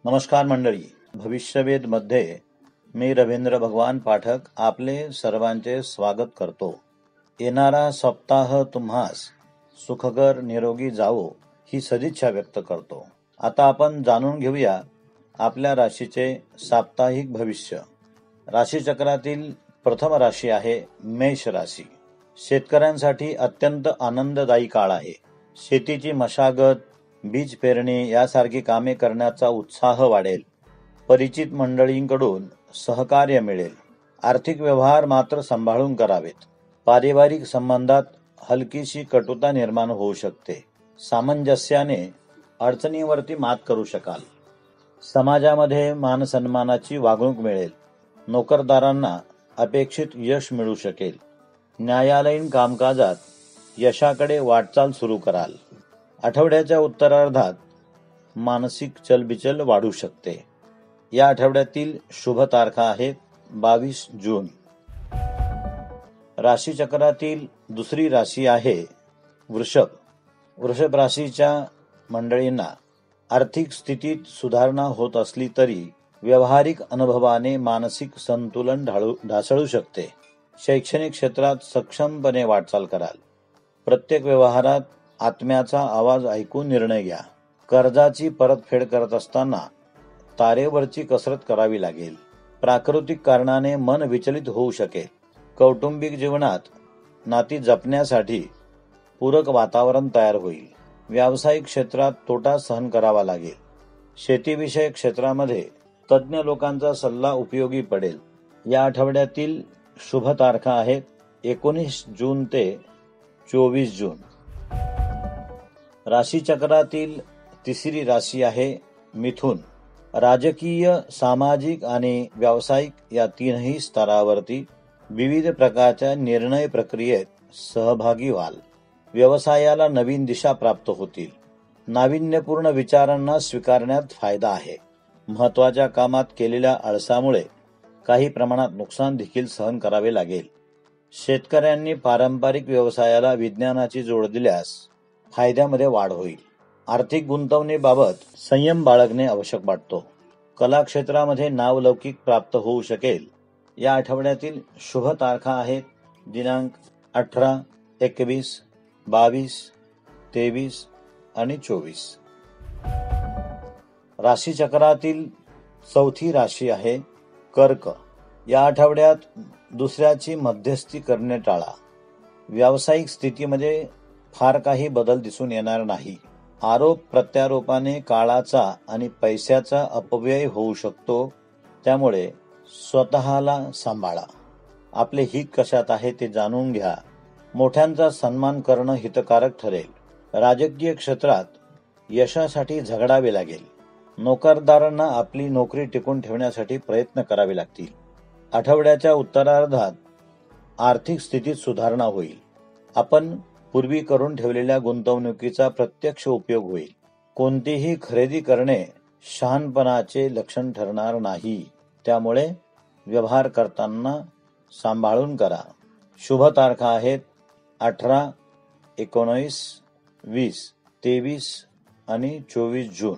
नमस्कार मंडळी, भविष्यवेध मध्ये मी रवींद्र भगवान पाठक आपले सर्वांचे स्वागत करतो. येणारा सप्ताह तुम्हास सुखकर निरोगी जावो ही सदिच्छा व्यक्त करतो. आता आपण जाणून घेऊया आपल्या राशीचे साप्ताहिक भविष्य. राशीचक्रातील प्रथम राशी आहे मेष राशी. शेतकऱ्यांसाठी अत्यंत आनंददायी काळ आहे. शेतीची मशागत, बीज पेरणी यासारखी कामे करण्याचा उत्साह वाढेल. परिचित मंडळींकडून सहकार्य मिळेल. आर्थिक व्यवहार मात्र सांभाळून करावेत. पारिवारिक संबंधात हलकीशी कटुता निर्माण होऊ शकते. सामंजस्याने अडचणीवरती मात करू शकाल. समाजामध्ये मानसन्मानाची वागणूक मिळेल. नोकरदारांना अपेक्षित यश मिळू शकेल. न्यायालयीन कामकाजात यशाकडे वाटचाल सुरू कराल. आठवड्याच्या उत्तरार्धात मानसिक चलबिचल वाढू शकते. या आठवड्यातील शुभ तारखा आहेत 22 जून. राशीचक्रातील दुसरी राशी आहे वृषभ. वृषभ राशीच्या मंडळींना आर्थिक स्थितीत सुधारणा होत असली तरी व्यावहारिक अनुभवाने मानसिक संतुलन ढासळू शकते. शैक्षणिक क्षेत्रात सक्षमपणे वाटचाल कराल. प्रत्येक व्यवहारात आत्म्याचा आवाज ऐकून निर्णय घ्या. कर्जाची परतफेड करत असताना तारेवरची कसरत करावी लागेल. प्राकृतिक कारणाने मन विचलित होऊ शकेल. कौटुंबिक जीवनात नाती जपण्यासाठी पूरक वातावरण तयार होईल. व्यावसायिक क्षेत्रात तोटा सहन करावा लागेल. शेतीविषयक क्षेत्रामध्ये तज्ज्ञ लोकांचा सल्ला उपयोगी पडेल. या आठवड्यातील शुभ तारखा आहेत 19 जून ते 24 जून. राशीचक्रातील तिसरी राशी आहे मिथुन. राजकीय, सामाजिक आणि व्यावसायिक या तीनही स्तरावरती विविध प्रकारच्या निर्णय प्रक्रियेत सहभागी व्हाल. व्यवसायाला नवीन दिशा प्राप्त होतील. नाविन्यपूर्ण विचारांना स्वीकारण्यात फायदा आहे. महत्वाच्या कामात केलेल्या आळसामुळे काही प्रमाणात नुकसान देखील सहन करावे लागेल. शेतकऱ्यांनी पारंपरिक व्यवसायाला विज्ञानाची जोड दिल्यास फायद्यामध्ये वाढ होईल. आर्थिक गुंतवणुकीबाबत संयम बाळगणे आवश्यक वाटतो. कला क्षेत्रामध्ये नावलौकिक प्राप्त होऊ शकेल. या आठवड्यातील शुभ तारखा आहेत दिनांक 18, 21, 22, 23 आणि 24. राशीचक्रातील चौथी राशी आहे कर्क. या आठवड्यात दुसऱ्याची मध्यस्थी करणे टाळा. व्यावसायिक स्थितीमध्ये फार काही बदल दिसून येणार नाही. आरोप प्रत्यारोपाने काळाचा आणि पैशाचा अपव्यय होऊ शकतो. त्यामुळे स्वतःला सांभाळा. आपले हित कशात आहे ते जाणून घ्या. मोठ्यांचा सन्मान करणं हितकारक ठरेल. राजकीय क्षेत्रात यशासाठी झगडावे लागेल. नोकरदारांना आपली नोकरी टिकून ठेवण्यासाठी प्रयत्न करावे लागतील. आठवड्याच्या उत्तरार्धात आर्थिक स्थितीत सुधारणा होईल. आपण पूर्वी करून ठेवलेल्या गुंतवणुकीचा प्रत्यक्ष उपयोग होईल. कोणतीही खरेदी करणे शहाणपणाचे लक्षण ठरणार नाही. त्यामुळे व्यवहार करताना सांभाळून करा. शुभ तारखा आहेत 18, 19, 20, 23 आणि 24 जून.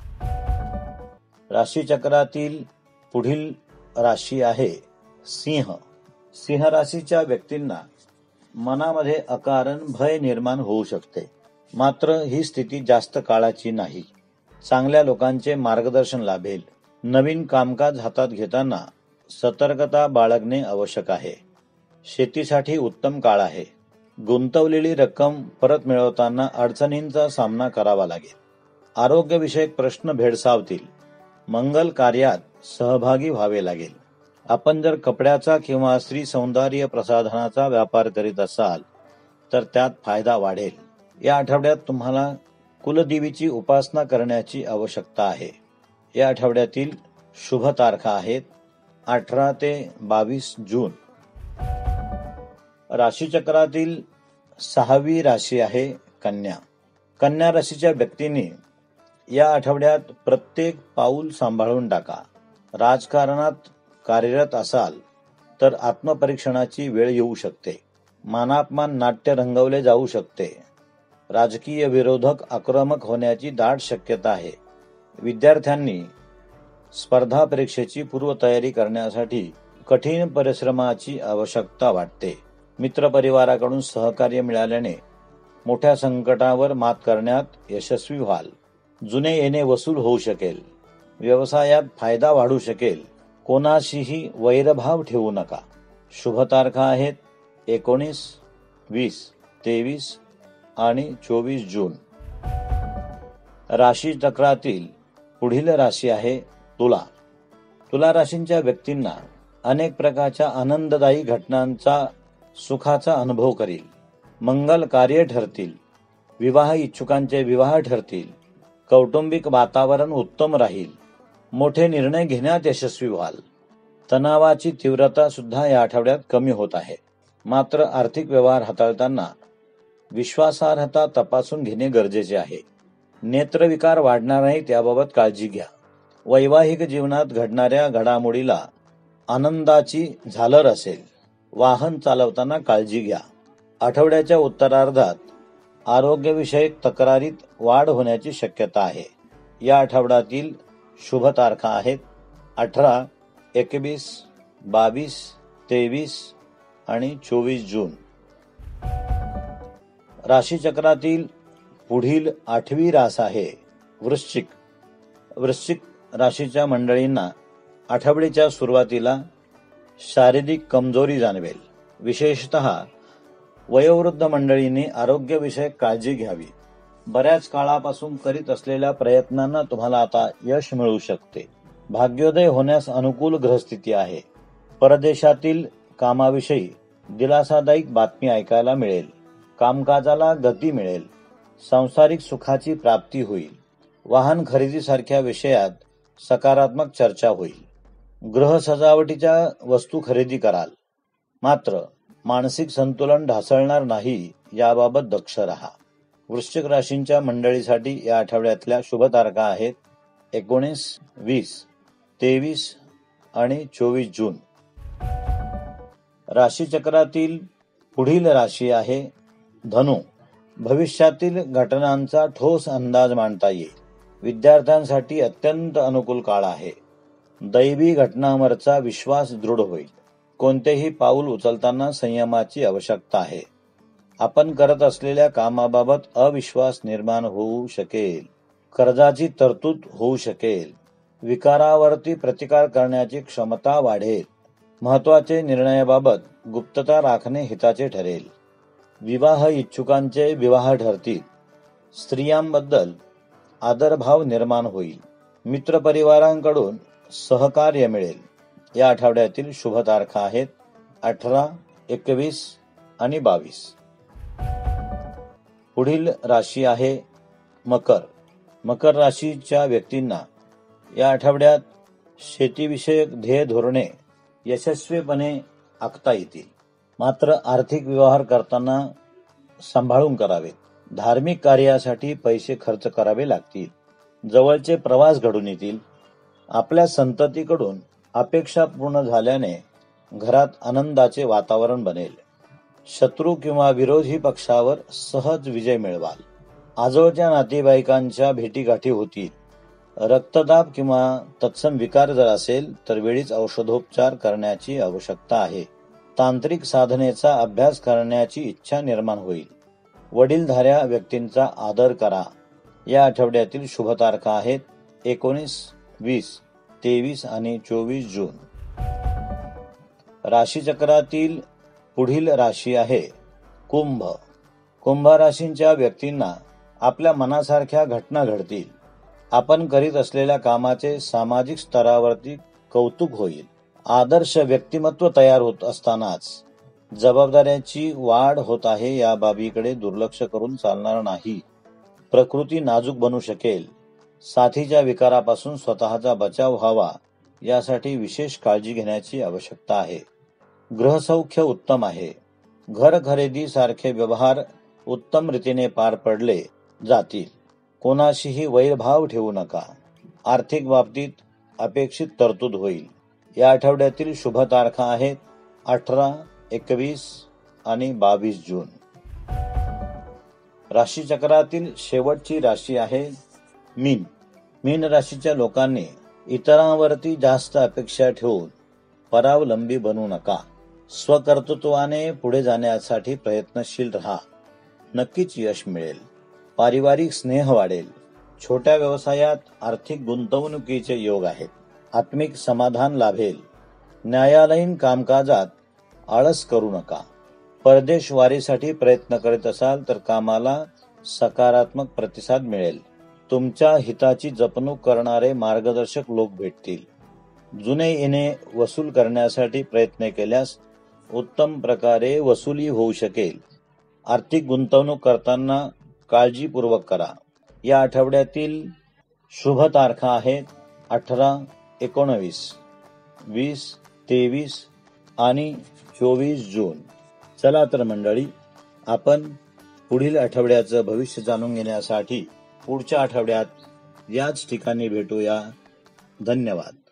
राशीचक्रातील पुढील राशी आहे सिंह. सिंह राशीच्या व्यक्तींना मनामध्ये अकारण भय निर्माण होऊ शकते. मात्र ही स्थिती जास्त काळाची नाही. चांगल्या लोकांचे मार्गदर्शन लाभेल. नवीन कामकाज हातात घेताना सतर्कता बाळगणे आवश्यक आहे. शेतीसाठी उत्तम काळ आहे. गुंतवलेली रक्कम परत मिळवताना अडचणींचा सामना करावा लागेल. आरोग्यविषयक प्रश्न भेडसावतील. मंगल कार्यात सहभागी व्हावे लागेल. आपण जर कपड्याचा किंवा स्त्री सौंदर्य प्रसाधनाचा व्यापार करीत असाल तर त्यात फायदा वाढेल. या आठवड्यात तुम्हाला कुलदेवीची उपासना करण्याची आवश्यकता आहे. या आठवड्यातील शुभ तारखा आहेत 18 ते 22 जून. राशीचक्रातील 6वी राशी आहे कन्या. कन्या राशीच्या व्यक्तींनी या आठवड्यात प्रत्येक पाऊल सांभाळून टाका. राजकारणात कार्यरत असाल तर आत्मपरीक्षणाची वेळ येऊ शकते. मानापमान नाट्य रंगवले जाऊ शकते. राजकीय विरोधक आक्रमक होण्याची दाट शक्यता आहे. विद्यार्थ्यांनी स्पर्धा परीक्षेची पूर्वतयारी करण्यासाठी कठीण परिश्रमाची आवश्यकता वाटते. मित्रपरिवाराकडून सहकार्य मिळाल्याने मोठ्या संकटावर मात करण्यात यशस्वी व्हाल. जुने येणे वसूल होऊ शकेल. व्यवसायात फायदा वाढू शकेल. कोणाशीही वैरभाव ठेवू नका. शुभ तारखा आहेत 19, 20, 23 आणि 24 जून. राशी चक्रातील पुढील राशी आहे तुला. तुला राशींच्या व्यक्तींना अनेक प्रकारच्या आनंददायी घटनांचा सुखाचा अनुभव करील. मंगल कार्य ठरतील. विवाह इच्छुकांचे विवाह ठरतील. कौटुंबिक वातावरण उत्तम राहील. मोठे निर्णय घेण्यात यशस्वी व्हाल. तणावाची तीव्रता सुद्धा या आठवड्यात कमी होत आहे. मात्र आर्थिक व्यवहार हाताळताना विश्वासार्हता तपासून घेणे गरजेचे आहे. नेत्रविकार वाढणार नाहीत याबाबत काळजी घ्या. वैवाहिक जीवनात घडणाऱ्या घडामोडीला आनंदाची झालर असेल. वाहन चालवताना काळजी घ्या. आठवड्याच्या उत्तरार्धात आरोग्यविषयक तक्रारीत वाढ होण्याची शक्यता आहे. या आठवड्यातील शुभ तारखा आहेत 18, 21, 22, 23 आणि 24 जून. राशीचक्रातील पुढील 8वी रास आहे वृश्चिक. वृश्चिक राशीच्या मंडळींना आठवड्याच्या सुरुवातीला शारीरिक कमजोरी जाणवेल. विशेषतः वयोवृद्ध मंडळींनी आरोग्यविषयक काळजी घ्यावी. बऱ्याच काळापासून करीत असलेल्या प्रयत्नांना तुम्हाला आता यश मिळू शकते. भाग्योदय होण्यास अनुकूल ग्रहस्थिती आहे. परदेशातील कामाविषयी दिलासादायक बातमी ऐकायला मिळेल. कामकाजाला गती मिळेल. सांसारिक सुखाची प्राप्ती होईल. वाहन खरेदीसारख्या विषयात सकारात्मक चर्चा होईल. गृह सजावटीच्या वस्तू खरेदी कराल. मात्र मानसिक संतुलन ढासळणार नाही याबाबत दक्ष रहा. वृश्चिक राशींच्या मंडळीसाठी या आठवड्यातल्या शुभ तारखा आहेत 19, 20, 23 आणि 24 जून. राशीचक्रातील पुढील राशी आहे धनु. भविष्यातील घटनांचा ठोस अंदाज मांडता येईल. विद्यार्थ्यांसाठी अत्यंत अनुकूल काळ आहे. दैवी घटनांवरचा विश्वास दृढ होईल. कोणतेही पाऊल उचलताना संयमाची आवश्यकता आहे. आपण करत असलेल्या कामाबाबत अविश्वास निर्माण होऊ शकेल. कर्जाची तरतूद होऊ शकेल. विकारावरती प्रतिकार करण्याची क्षमता वाढेल. महत्वाचे निर्णयाबाबत गुप्तता राखणे हिताचे ठरेल. विवाह इच्छुकांचे विवाह ठरतील. स्त्रियांबद्दल आदरभाव निर्माण होईल. मित्रपरिवारांकडून सहकार्य मिळेल. या आठवड्यातील शुभ तारखा आहेत 18, 21 आणि 22. पुढील राशी आहे मकर. मकर राशीच्या व्यक्तींना या आठवड्यात शेतीविषयक ध्येय धोरणे यशस्वीपणे आखता येतील. मात्र आर्थिक व्यवहार करताना सांभाळून करावेत. धार्मिक कार्यासाठी पैसे खर्च करावे लागतील. जवळचे प्रवास घडून येतील. आपल्या संततीकडून अपेक्षा पूर्ण झाल्याने घरात आनंदाचे वातावरण बनेल. शत्रू किंवा विरोधी पक्षावर सहज विजय मिळवाल. आजोळच्या नातेवाईकांच्या भेटीगाठी होतील. रक्तदाब किंवा तत्सम विकार जर असेल तर वेळीच औषधोपचार करण्याची आवश्यकता आहे. तांत्रिक साधनेचा अभ्यास करण्याची इच्छा निर्माण होईल. वडीलधाऱ्या व्यक्तींचा आदर करा. या आठवड्यातील शुभ तारखा आहेत 19, 20, 23 आणि 24 जून. राशीचक्रातील पुढील राशी आहे कुंभ. कुंभ राशींच्या व्यक्तींना आपल्या मनासारख्या घटना घडतील. आपण करीत असलेल्या कामाचे सामाजिक स्तरावरती कौतुक होईल. आदर्श व्यक्तिमत्व तयार होत असतानाच जबाबदाऱ्याची वाढ होत आहे या बाबीकडे दुर्लक्ष करून चालणार नाही. प्रकृती नाजूक बनू शकेल. साथीच्या विकारापासून स्वतःचा बचाव व्हावा यासाठी विशेष काळजी घेण्याची आवश्यकता आहे. गृहसौख्य उत्तम आहे. घर खरेदी सारखे व्यवहार उत्तम रीतीने पार पडले जातील. कोणाशीही वैरभाव ठेवू नका. आर्थिक बाबतीत अपेक्षित तरतूद होईल. या आठवड्यातील शुभ तारखा आहेत 18, 21 आणि 22 जून. राशीचक्रातील शेवटची राशी आहे मीन. मीन राशीच्या लोकांनी इतरांवरती जास्त अपेक्षा ठेवून परावलंबी बनू नका. स्वकर्तृत्वाने पुढे जाण्यासाठी प्रयत्नशील राहा. नक्कीच यश मिळेल. पारिवारिक स्नेह वाढेल. छोट्या व्यवसायात आर्थिक गुंतवणुकीचे योग आहेत. आत्मिक समाधान लाभेल. न्यायालयीन कामकाजात आळस करू नका. परदेश वारीसाठी प्रयत्न करीत असाल तर कामाला सकारात्मक प्रतिसाद मिळेल. तुमच्या हिताची जपणूक करणारे मार्गदर्शक लोक भेटतील. जुने येणे वसूल करण्यासाठी प्रयत्न केल्यास उत्तम प्रकारे वसुली होऊ शकेल. आर्थिक गुंतवणूक करताना काळजीपूर्वक करा. या आठवड्यातील शुभ तारखा आहेत 18, 19, 20, 23 आणि 24 जून. चला तर मंडळी, आपण पुढील आठवड्याचं भविष्य जाणून घेण्यासाठी पुढच्या आठवड्यात याच ठिकाणी भेटूया. धन्यवाद.